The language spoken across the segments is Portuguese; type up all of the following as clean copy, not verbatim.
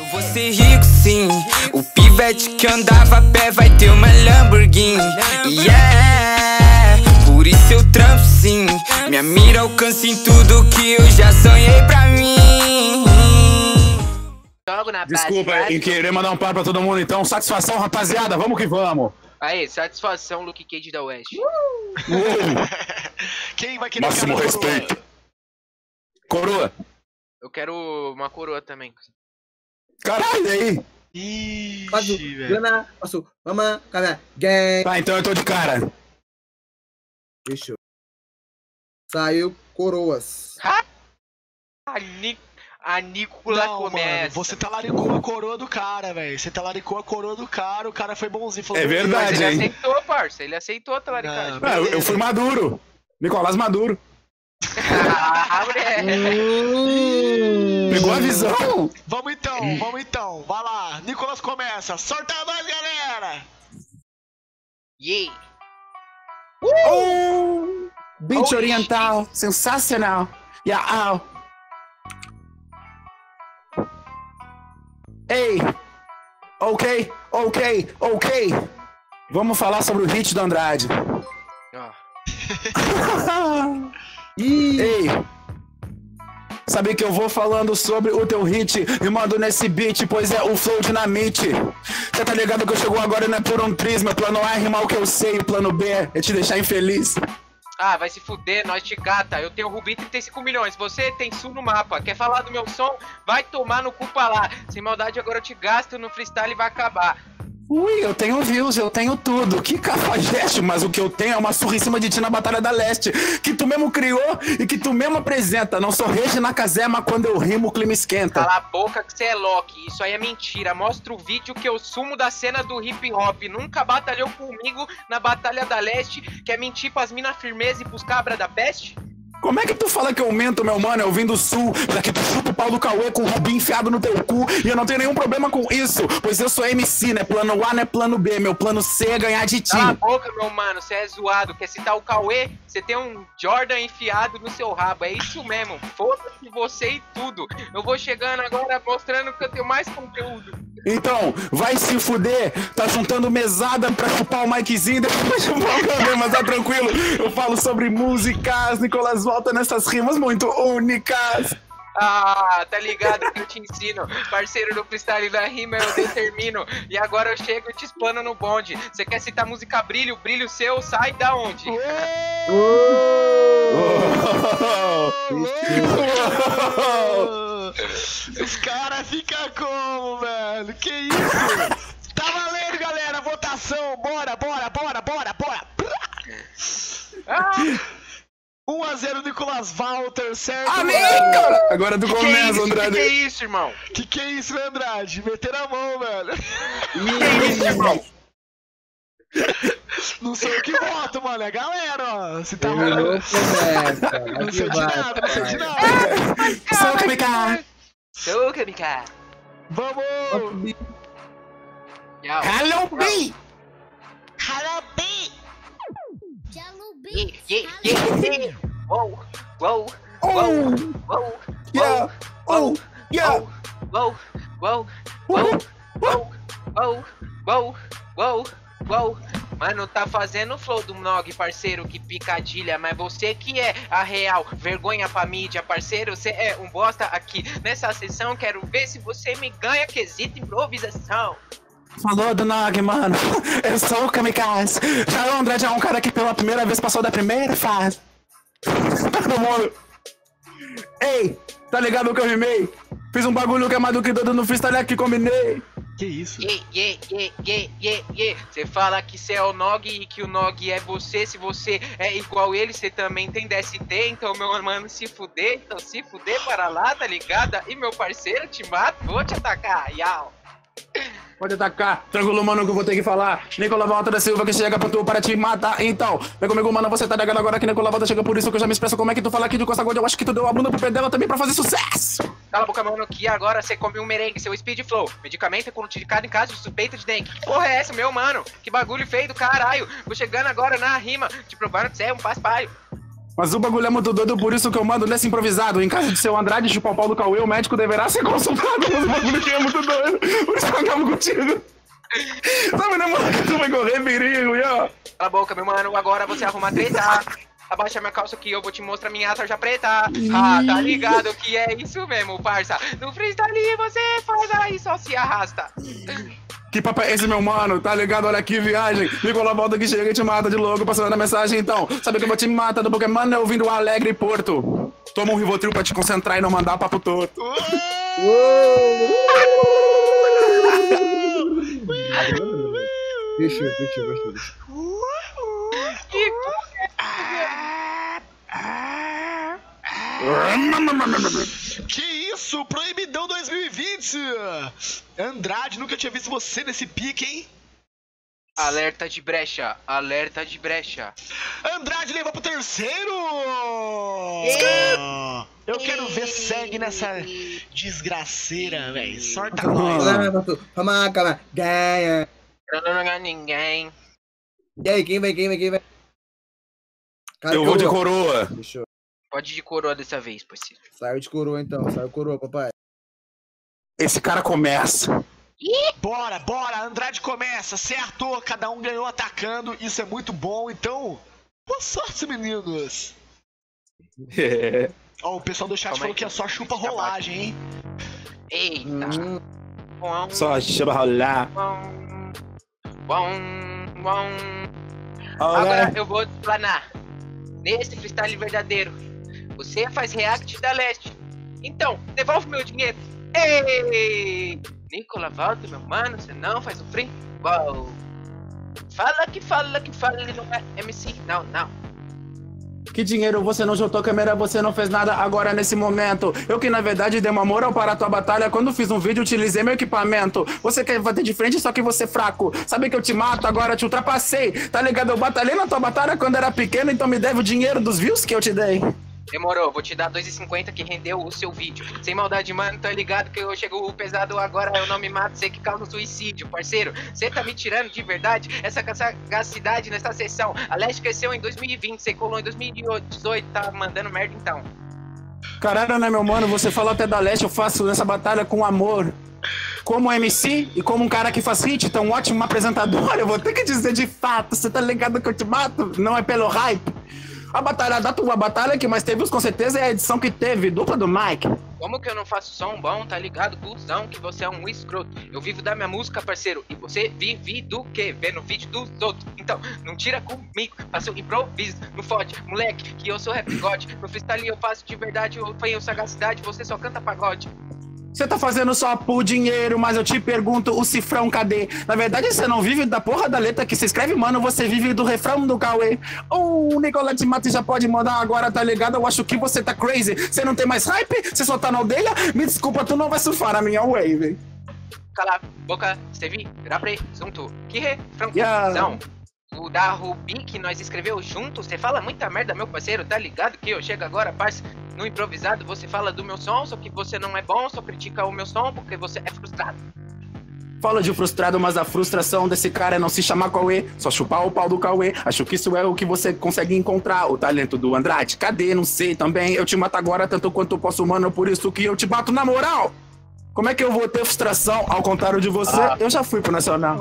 vou ser rico sim. O pivete que andava a pé vai ter uma Lamborghini. Yeah, por isso eu trampo sim. Minha mira alcança em tudo que eu já sonhei pra mim. Desculpa em querer mandar um par pra todo mundo, então. Satisfação, rapaziada, vamos que vamos. Aí, satisfação, Luke Cage da West. Quem vai querer Máximo respeito. Coroa. Eu quero uma coroa também. Caralho, e aí? Ixi, velho. Tá, então eu tô de cara. Fechou. Saiu coroas. A Nicola Não, começa. mano, você talaricou a coroa do cara, velho. Você talaricou a coroa do cara, o cara foi bonzinho. Falou, É verdade, Ele hein? aceitou, parça. Ele aceitou a talaricagem. Eu fui Maduro. Nicolás Maduro. Ah, moleque. Pegou a visão? Vamos então. Vai lá. Nicolas começa. Sorta nós, galera. Yeah. Beat Oh, oriental, sensacional. Yeah, Ei, ok. Vamos falar sobre o hit do Andrade. Ei, sabe que eu vou falando sobre o teu hit, rimando nesse beat, pois é o flow dinamite. Cê tá ligado que eu chego agora e não é por um triz. Meu plano A é rimar o que eu sei, o plano B é te deixar infeliz. Ah, vai se fuder, nós te gata. Eu tenho Rubi 35 milhões, você tem sul no mapa. Quer falar do meu som? Vai tomar no cu pra lá. Sem maldade agora eu te gasto no freestyle e vai acabar. Ui, eu tenho views, eu tenho tudo. Que cafajeste, mas o que eu tenho é uma surra em cima de ti na Batalha da Leste. Que tu mesmo criou e que tu mesmo apresenta. Não sou Regina Casé, mas quando eu rimo o clima esquenta. Cala a boca que cê é Loki, isso aí é mentira. Mostra o vídeo que eu sumo da cena do hip hop. Nunca batalhou comigo na Batalha da Leste. Quer mentir pras mina firmeza e pros cabra da peste? Como é que tu fala que eu mento, meu mano? Eu vim do sul, daqui tu chupa o pau do Cauê com o Rubi enfiado no teu cu. E eu não tenho nenhum problema com isso, pois eu sou MC, né? Plano A não é plano B, meu plano C é ganhar de ti. Cala a boca, meu mano, cê é zoado. Quer citar o Cauê? Você tem um Jordan enfiado no seu rabo, é isso mesmo. Foda-se você e tudo. Eu vou chegando agora mostrando que eu tenho mais conteúdo. Então, vai se fuder, tá juntando mesada pra chupar o miczinho, depois chupar o cabelo, mas tá tranquilo. Eu falo sobre músicas, Nicolas volta nessas rimas muito únicas. Ah, tá ligado que eu te ensino. Parceiro do freestyle da rima eu determino. E agora eu chego e te explano no bonde. Você quer citar música Brilho? Brilho seu sai da onde? Os caras ficam como, velho? Que isso? Tá valendo, galera. Votação. Bora. 1-0 Nicolas Walter, certo? Amiga! Agora tu começa, Andrade. Que é isso, irmão? Que é isso, né, Andrade? Meteram a mão, velho. Que é isso, irmão? Não sou eu que voto, mano. É galera, ó. Você tá Terminou, rolando. começa. Não sei de nada, não sei de nada. Sou Kamikaze. Sou Kamikaze. Vamos! Hello, B! Yeah. Whoa. Yeah! Oh! Yeah! Whoa. Mano, tá fazendo flow do Nog, parceiro, que picadilha. Mas você que é a real vergonha pra mídia, parceiro. Você é um bosta aqui nessa sessão. Quero ver se você me ganha quesito improvisação. Falou do Nog, mano. Eu sou o Kamikaze. Já o Andrade é um cara que pela primeira vez passou da primeira fase. Todo mundo. Ei, tá ligado que eu rimei? Fiz um bagulho que é mais do que todo no freestyle aqui, combinei. Que isso? Yeah. Você fala que você é o Nog e que o Nog é você. Se você é igual ele, você também tem DST. Então, meu mano, se fuder. Então, se fuder para lá, tá ligado? E meu parceiro, te mato, vou te atacar. Yau. Pode atacar, tranquilo, mano, que eu vou ter que falar. Nicolas Volta da Silva que chega pra tu para te matar. Então, vem comigo, mano, você tá ligado agora que Nicolas Volta chega, por isso que eu já me expresso. Como é que tu fala aqui de Costa Gold? Eu acho que tu deu a bunda pro pé dela também pra fazer sucesso. Cala a boca, mano, que agora você come um merengue, seu speed flow. Medicamento é contraindicado em caso de suspeita de dengue. Que porra é essa, meu mano? Que bagulho feio do caralho. Vou chegando agora na rima, te provando que você é um paspaio. Mas o bagulho é muito doido, por isso que eu mando nesse improvisado. Em caso de seu Andrade chupar o pau do Cauê, o médico deverá ser consultado. Mas o bagulho que é muito doido. Por isso que eu acabo contigo. Sabe, né, mano? Que tu vai correr, perigo, e ó. Cala a boca, meu mano, agora você arruma treta. Abaixa minha calça que eu vou te mostrar minha tarja preta. Ah, tá ligado que é isso mesmo, parça. No freestyle você faz aí, só se arrasta. Que papo é esse, meu mano? Tá ligado? Olha que viagem. Nicola volta que chega e te mata de louco, passando a mensagem então. Sabe que eu vou te matar do Pokémon, eu vim do Alegre Porto. Toma um Rivotril pra te concentrar e não mandar papo torto. Deixa. Que isso? Proibidão 2020! Andrade, nunca tinha visto você nesse pique, hein? Alerta de brecha, alerta de brecha. Andrade levou pro terceiro! Eu quero ver sangue nessa desgraceira, velho. Sorta nós. Calma, ganha. Eu não ganho ninguém. E aí, quem vai? Cara, Eu vou de coroa. Fechou. Pode ir de coroa dessa vez, parceiro. Saiu de coroa então, saiu coroa, papai. Esse cara começa. Bora, Andrade começa, certo? Cada um ganhou atacando, isso é muito bom, então... Boa sorte, meninos! Ó, o pessoal do chat falou que é só chupa rolagem, hein? Eita. Só chama rolar. Agora eu vou explanar. Nesse freestyle verdadeiro, você faz react da leste. Então, devolve meu dinheiro. Ei! Nicola, volta, meu mano, você não faz o free. Uou. Fala que ele não é MC. Não. Que dinheiro, você não juntou câmera, você não fez nada agora nesse momento. Eu que na verdade dei uma moral para a tua batalha. Quando fiz um vídeo, utilizei meu equipamento. Você quer bater de frente, só que você é fraco. Sabe que eu te mato, agora te ultrapassei. Tá ligado? Eu batalhei na tua batalha quando era pequeno, então me deve o dinheiro dos views que eu te dei. Demorou, vou te dar 2,50 que rendeu o seu vídeo. Sem maldade, mano, tá ligado que eu chego pesado agora, eu não me mato, sei que causa suicídio, parceiro. Cê tá me tirando de verdade essa sagacidade nessa sessão. A Leste cresceu em 2020, cê colou em 2018, tá mandando merda então. Caralho, né, meu mano? Você falou até da Leste, eu faço essa batalha com amor. Como MC e como um cara que faz hit, tão ótimo apresentador, eu vou ter que dizer de fato, você tá ligado que eu te mato? Não é pelo hype. A batalha da tua batalha que mais teve com certeza é a edição que teve, dupla do Mike. Como que eu não faço som bom, tá ligado, cuzão, que você é um escroto. Eu vivo da minha música, parceiro, e você vive do quê? Vendo vídeo dos outros. Então, não tira comigo, faço improviso, não fode, moleque, que eu sou rap god. No freestyle eu faço de verdade, eu tenho sagacidade, você só canta pagode. Você tá fazendo só por dinheiro, mas eu te pergunto, o cifrão cadê? Na verdade você não vive da porra da letra que se escreve, mano, você vive do refrão do Cauê. O Nicola te mata e já pode mandar agora, tá ligado? Eu acho que você tá crazy. Você não tem mais hype? Você só tá na aldeia? Me desculpa, tu não vai surfar a minha wave. Cala a boca, Stevie, era presunto. Que refrão, Yeah. não. O da Rubi que nós escreveu junto, você fala muita merda, meu parceiro, tá ligado que eu chego agora, parça, no improvisado, você fala do meu som, só que você não é bom, só critica o meu som porque você é frustrado. Fala de frustrado, mas a frustração desse cara é não se chamar Cauê, só chupar o pau do Cauê. Acho que isso é o que você consegue encontrar, o talento do Andrade. Cadê? Não sei também, eu te mato agora tanto quanto posso, mano, por isso que eu te bato na moral. Como é que eu vou ter frustração? Ao contrário de você, eu já fui pro Nacional.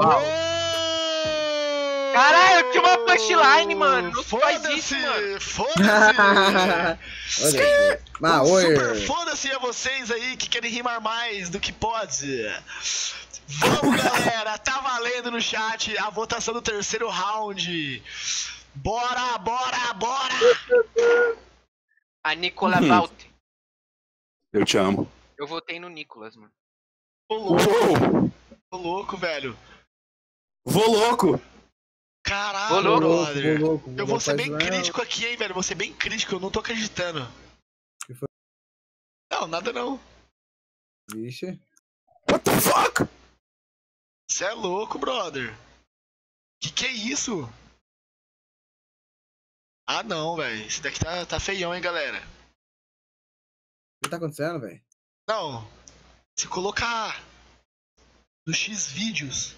Caralho, que uma punchline, mano. Não faz isso, mano. Foda-se! Mas, oi. Super foda-se a vocês aí que querem rimar mais do que pode. Vamos, galera. Tá valendo no chat a votação do terceiro round. Bora! A Nicola Valter. Eu te amo. Eu votei no Nicolas, mano. Ô louco, velho. Vou louco. Caralho, Ô, louco. brother. Vou louco, Eu vou ser bem rapaz, crítico aqui, hein, velho. Vou ser bem crítico, eu não tô acreditando. Que foi? Não, nada não. Vixe. What the fuck? Você é louco, brother. Que é isso? Ah, não, velho. Esse daqui tá feião, hein, galera. O que tá acontecendo, velho? Não. Se colocar no X-Vídeos.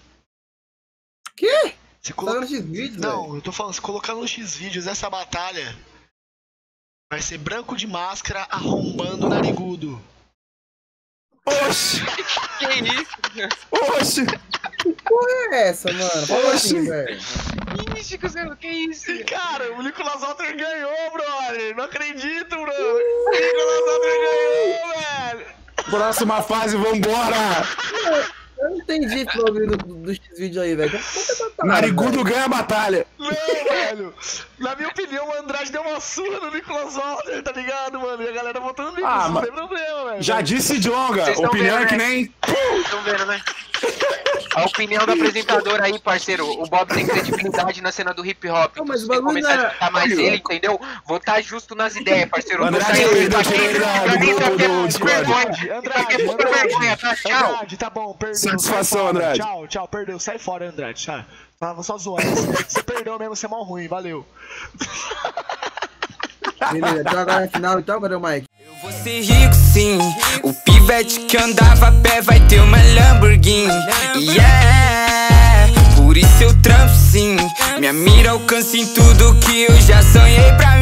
Quê? Se Tá colocar... vendo esses vídeos, Não, velho? eu tô falando, se colocar no X-Vídeos essa batalha Vai ser branco de máscara arrombando o narigudo. Oxi! Que isso? Oxi! Que porra é essa, mano? Fala assim, Oxi. velho. Ixi, Cuzelo, que isso? Cara, o Nicolas Walter ganhou, brother. Não acredito, bro. O Nicolas Walter ganhou, velho. Próxima fase, vambora! Eu não entendi o bagulho do X-Vídeo aí, velho. Narigudo ganha a batalha. Não, velho. Na minha opinião, o Andrade deu uma surra no Nicolas Walter, tá ligado, mano? E a galera votando no Nicolas, não mas tem problema, velho. já disse Jonga, Vocês tão opinião vendo, é que né? nem... Vocês estão vendo, né? A opinião do apresentador aí, parceiro. O Bob tem credibilidade na cena do hip hop. Não, Então, mas se o você bagulho começar não a é- escutar mais ele, entendeu? Votar justo nas ideias, parceiro. Andrade, Votar perdeu pra quem- a oportunidade pra quem do tá grupo tendo do Discord. vergonha. Pra quem tá tendo vergonha, tá? Tchau. Andrade, tá bom, perdeu. Satisfação, sai fora. Andrade. Tchau, tchau, perdeu. Sai fora, Andrade. Tchau. Tava só zoando. Você perdeu mesmo, você é mal ruim, valeu. Beleza, então agora é final, então, cadê o Mike? Eu vou ser rico sim. O pivete que andava a pé vai ter uma Lamborghini. Yeah, por isso eu trampo sim. Minha mira alcança em tudo que eu já sonhei pra mim.